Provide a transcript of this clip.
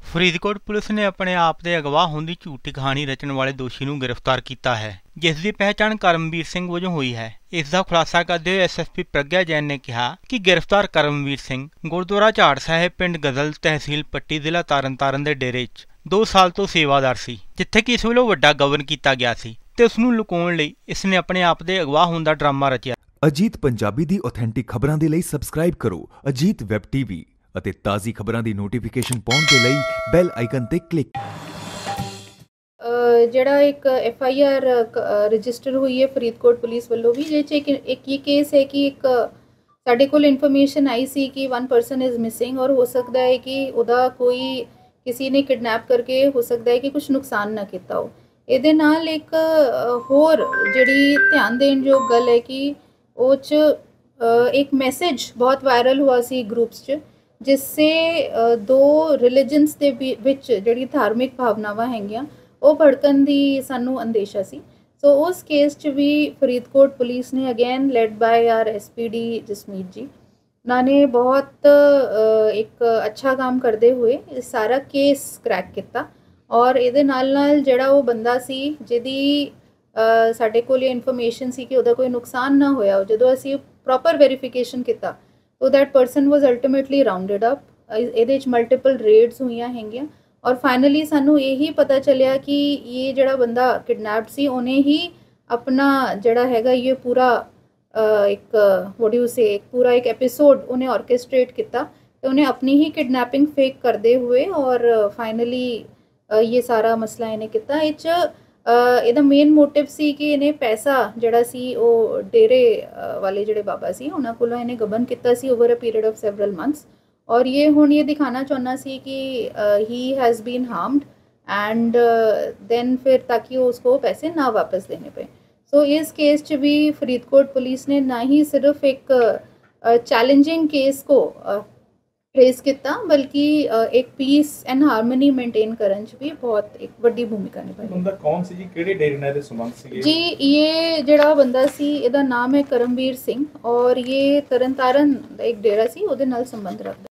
Faridkot police ਨੇ ਆਪਣੇ ਆਪ ਦੇ ਅਗਵਾ ਹੋਣ ਦੀ ਝੂਠੀ ਕਹਾਣੀ ਰਚਣ ਵਾਲੇ ਦੋਸ਼ੀ ਨੂੰ ਗ੍ਰਿਫਤਾਰ ਕੀਤਾ ਹੈ, ਜਿਸ ਦੀ ਪਹਿਚਾਣ ਕਰਮਵੀਰ ਸਿੰਘ ਵਜੋਂ ਹੋਈ ਹੈ। ਇਸ ਦਾ ਖੁਲਾਸਾ ਕਰਦੇ ਹੋਏ ਐਸਐਸਪੀ ਪ੍ਰਗਿਆ ਜੈਨ ਨੇ ਕਿਹਾ ਕਿ ਗ੍ਰਿਫਤਾਰ ਕਰਮਵੀਰ ਸਿੰਘ ਗੁਰਦੁਆਰਾ ਝਾੜ ਸਾਹਿਬ ਪਿੰਡ ਗਜ਼ਲ ਤਹਿਸੀਲ ਪੱਟੀ ਜ਼ਿਲ੍ਹਾ ਤਰਨਤਾਰਨ ਦੇ ਡੇਰੇ 'ਚ 2 ਸਾਲ ਤੋਂ ਸੇਵਾਦਾਰ ਸੀ, ਜਿੱਥੇ ਕਿ ਇਸ ਵੱਲੋਂ ਵੱਡਾ ਗਬਨ ਕੀਤਾ ਗਿਆ ਸੀ ਤੇ ਉਸ ਨੂੰ ਲੁਕਾਉਣ ਲਈ ਇਸ ਨੇ ਆਪਣੇ ਆਪ ਦੇ ਅਗਵਾ ਹੋਣ ਦਾ ਡਰਾਮਾ ਰਚਿਆ। ਅਜੀਤ ਪੰਜਾਬੀ ਦੀ ਆਥੈਂਟਿਕ ਖਬਰਾਂ ਦੇ ਲਈ ਸਬਸਕ੍ਰਾਈਬ ਕਰੋ ਅਜੀਤ ਵੈਬ ਟੀਵੀ ਅਤੇ ਤਾਜ਼ੀ ਖਬਰਾਂ ਦੀ ਨੋਟੀਫਿਕੇਸ਼ਨ ਪਾਉਣ ਦੇ ਲਈ ਬੈਲ ਆਈਕਨ ਤੇ ਕਲਿੱਕ। ਜਿਹੜਾ ਇੱਕ FIR ਰਜਿਸਟਰ ਹੋਈ ਹੈ ਫਰੀਦਕੋਟ ਪੁਲਿਸ ਵੱਲੋਂ ਵੀ, ਜਿਹ 'ਚ ਇੱਕ ਇਹ ਕੇਸ ਹੈ ਕਿ ਇੱਕ ਸਾਡੇ ਕੋਲ ਇਨਫੋਰਮੇਸ਼ਨ ਆਈ ਸੀ ਕਿ 1 ਪਰਸਨ ਇਜ਼ ਮਿਸਿੰਗ ਔਰ ਹੋ ਸਕਦਾ ਹੈ ਕਿ ਉਹਦਾ ਕੋਈ ਕਿਸੇ ਨੇ ਕਿਡਨੈਪ ਕਰਕੇ ਹੋ ਸਕਦਾ ਹੈ ਕਿ ਕੁਝ ਨੁਕਸਾਨ ਨਾ ਕੀਤਾ ਹੋ। ਇਹਦੇ ਨਾਲ ਇੱਕ ਹੋਰ ਜਿਹੜੀ ਧਿਆਨ ਦੇਣ ਯੋਗ ਗੱਲ ਹੈ ਕਿ ਉਹ 'ਚ ਇੱਕ ਮੈਸੇਜ ਬਹੁਤ ਵਾਇਰਲ ਹੋਇਆ ਸੀ ਗਰੁੱਪਸ 'ਚ, ਜਿਸसे 2 ਰਿਲੀਜਨਸ ਦੇ ਵਿੱਚ ਜਿਹੜੀ ਧਾਰਮਿਕ ਭਾਵਨਾਵਾਂ ਹੈਗੀਆਂ ਉਹ ਭੜਕਣ ਦੀ ਸਾਨੂੰ ਅੰਦੇਸ਼ਾ ਸੀ। ਸੋ ਉਸ ਕੇਸ 'ਚ ਵੀ ਫਰੀਦਕੋਟ ਪੁਲਿਸ ਨੇ again led by our SPD Jasmeet ji, ਉਹਨਾਂ ਨੇ ਬਹੁਤ ਇੱਕ ਅੱਛਾ ਕੰਮ ਕਰਦੇ ਹੋਏ ਇਹ ਸਾਰਾ ਕੇਸ ਕਰੈਕ ਕੀਤਾ। ਔਰ ਇਹਦੇ ਨਾਲ ਜਿਹੜਾ ਉਹ ਬੰਦਾ ਸੀ ਜਿਹਦੀ ਸਾਡੇ ਕੋਲ ਇਹ ਇਨਫੋਰਮੇਸ਼ਨ ਸੀ ਕਿ ਉਹਦਾ ਕੋਈ ਨੁਕਸਾਨ ਨਾ ਹੋਇਆ, ਜਦੋਂ ਅਸੀਂ ਪ੍ਰੋਪਰ ਵੈਰੀਫਿਕੇਸ਼ਨ ਕੀਤਾ तो that person was ultimately rounded up. ये मल्टीपल रेड्स हुई हैं और फाइनली सानू यही पता चलिया कि ये जड़ा बंदा किडनैप्ड सी उन्हें ही अपना जड़ा हैगा ये पूरा एक व्हाट डू यू से एक पूरा एक एपिसोड उन्हें ऑर्केस्ट्रेट किया, तो उन्हें अपनी ही किडनैपिंग फेक करते हुए और फाइनली ये सारा मसला इन्हें किया। ਇਹਦਾ ਮੇਨ ਮੋਟਿਵ ਸੀ ਕਿ ਇਹਨੇ ਪੈਸਾ ਜਿਹੜਾ ਸੀ ਉਹ ਡੇਰੇ ਵਾਲੇ ਜਿਹੜੇ ਬਾਬਾ ਸੀ ਉਹਨਾਂ ਕੋਲੋਂ ਇਹਨੇ ਗਬਨ ਕੀਤਾ ਸੀ over a period of several months, ਔਰ ਇਹ ਹੁਣ ਇਹ ਦਿਖਾਣਾ ਚਾਹੁੰਦਾ ਸੀ ਕਿ he has been harmed and then फिर ताकि उसको पैसे ना वापस देने पे। सो इस केस च भी फरीदकोट पुलिस ने ना ही सिर्फ एक चैलेंजिंग केस को ट्रेस किया बल्कि एक पीस एंड हारमोनी मेनटेन करने च भी बहुत एक बड़ी भूमिका निभाई। बंदा कौन सी जी, किहड़े डेरे नाल दे संबंध सी जी? ये जिहड़ा बंदा सी इहदा नाम है करमवीर सिंह और ये तरनतारन एक डेरा सी उहदे नाल संबंध रखदा।